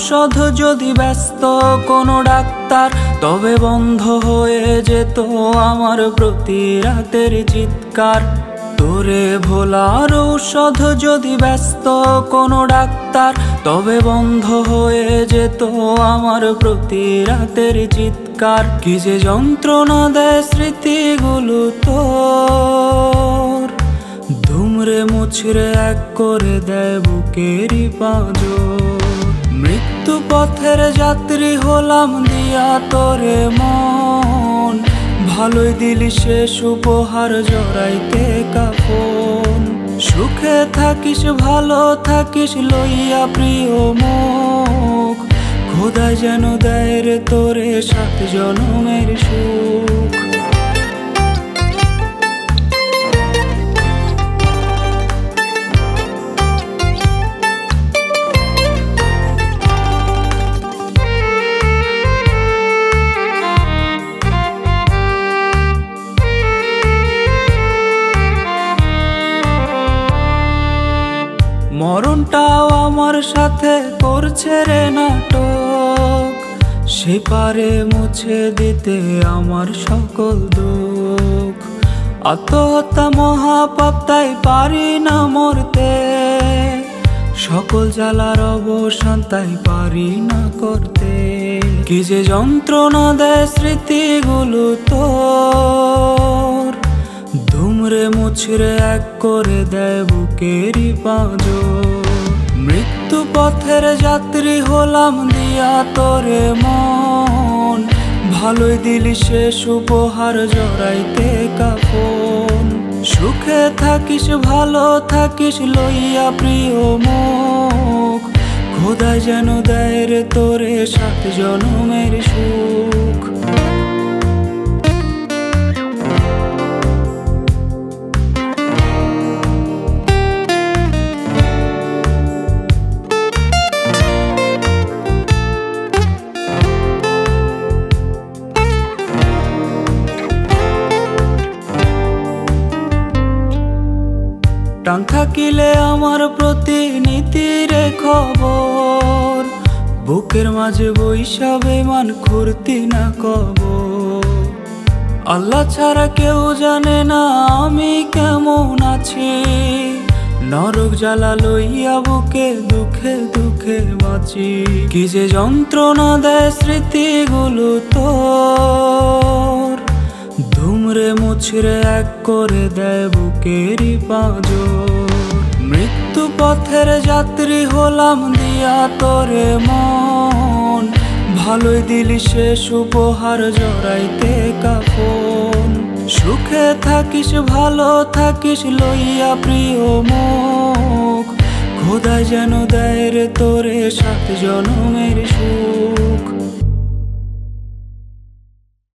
ঔষধ যদি ব্যস্ত কোনো ডাক্তার, তবে বন্ধ হয়ে যেত আমার প্রতি রাতের চিৎকার। তোরে ভোলার ঔষধ যদি ব্যস্ত কোনো ডাক্তার, তবে বন্ধ হয়ে যেত আমার প্রতি রাতের চিৎকার। কি যে যন্ত্রণা দেয় স্মৃতিগুলো তোর, ধুমরে মুছরে এক করে দেয় বুকেরই পাঁজর। মৃত্যু পথের যাত্রী হলাম দিয়া তোরে মন, ভালোই দিলি শেষ উপহার জড়াইতে কাফন। সুখে থাকিস ভালো থাকিস লইয়া প্রিয় মুখ, খোদাই যেন দেয় রে তোরে 7 জনমের সুখ। মরণটাও আমার সাথে করছে রে নাটক, সে পারে মুছে দিতে আমার সকল দুঃখ। আত্মহত্যা মহাপাপ, তাই পারি না মরতে, সকল জ্বালার অবসান তাই পারি না করতে। কি যে যন্ত্রণা দেয় স্মৃতিগুলো তোর, ধুমরে মুছরে এক করে দেয় বুকেরই পাঁজর। মৃত্যু পথের যাত্রী হলাম দিয়া তোরে মন, ভালোই দিলি শেষ উপহার জড়াইতে কাফন। সুখে থাকিস ভালো থাকিস লইয়া প্রিয় মুখ, খোদাই যেন দেয় রে তোরে 7 জনমের সুখ। টান থাকিলে আমার প্রতিনিধির খবর, বুকের মাঝে বৈশা বেমান খুরতি না কবর। আল্লাহ ছাড়া কেউ জানে না আমি কেমন আছি, নরক জ্বালা লইয়া বুকে দুঃখে দুঃখে বাঁচি। কি যে যন্ত্রণা দেয় স্মৃতিগুলো তোর, ধুমরে মুছরে এক করে দেয় বুকেরই পাঁজর। মৃত্যু পথের যাত্রী হলাম দিয়া তোরে মন, ভালোই দিলি শেষ উপহার জড়াইতে কাফন। সুখে থাকিস ভালো থাকিস লইয়া প্রিয় মুখ, খোদাই যেন দেয় রে তোরে 7 জনমের সুখ।